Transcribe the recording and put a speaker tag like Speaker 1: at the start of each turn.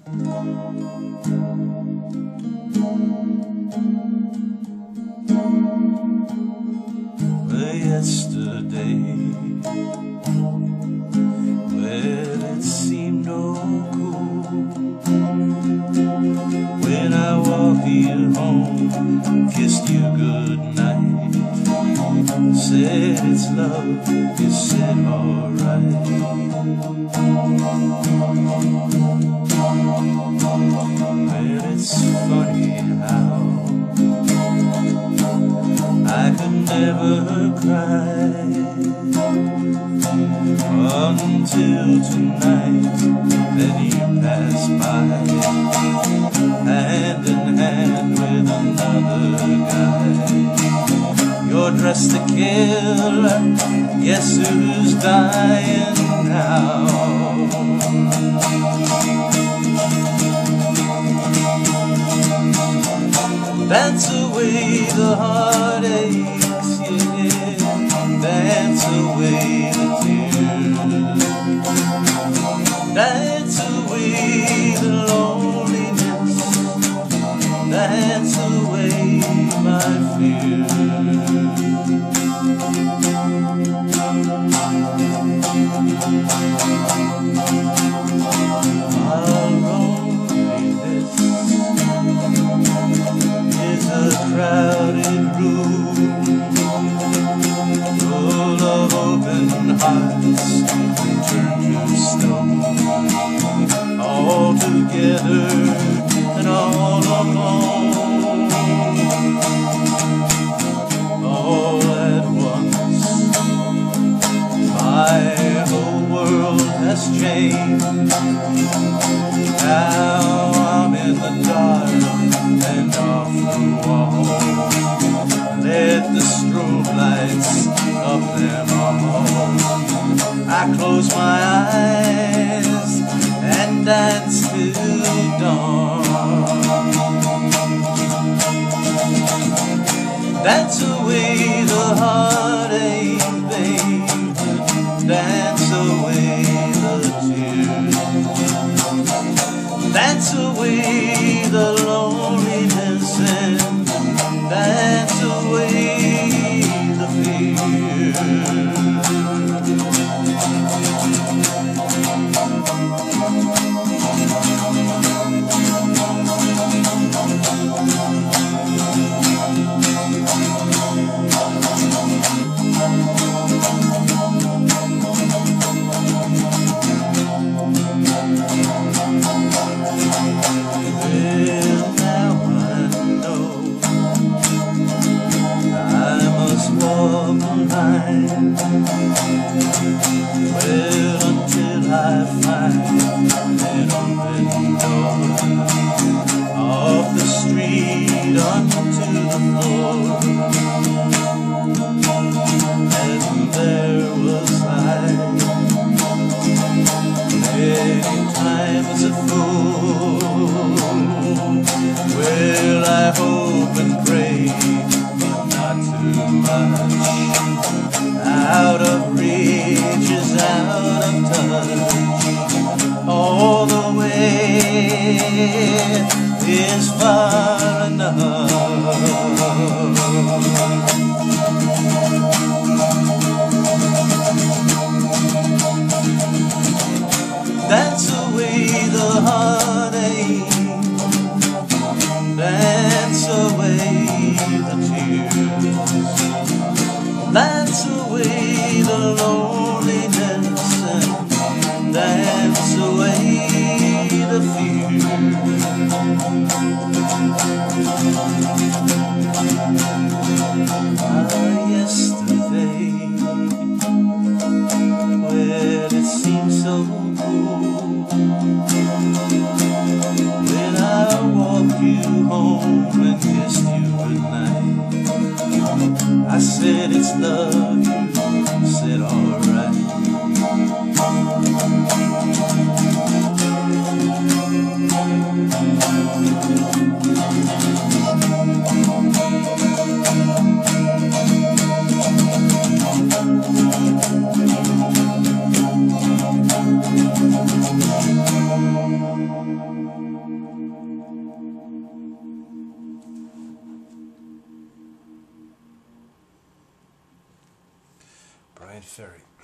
Speaker 1: Yesterday, well, it seemed no cool when I walked you home, kissed you goodnight, said it's love, you said alright. Well, it's funny how I could never cry until tonight. Then you passed by, hand in hand with another guy. You're dressed to kill, guess who's dying now? Dance away the heartaches, yeah. Dance away the tears. Dance away the loneliness. Dance away my fears. Crowded room full of open hearts turned to stone, all together and all alone, all at once. My whole world has changed. Now I'm in the dark and off the wall. Let the strobe lights of them all. I close my eyes and dance till dawn. Dance away the heartache, babe. Dance away the tears. Dance away the loneliness and dance away the fear. Well, until I find an open door off the street onto the floor, and there was I, many times a fool. Well, I hope and pray, but not too much. Out of reach is out of touch. All the way is far enough. Dance away the heartache. Dance away the tears. Dance away the loneliness and dance away the fear. Yesterday, well, it seemed so cool when I walked you home and kissed you goodnight. I said it's love, you said alright.
Speaker 2: Brian Ferry.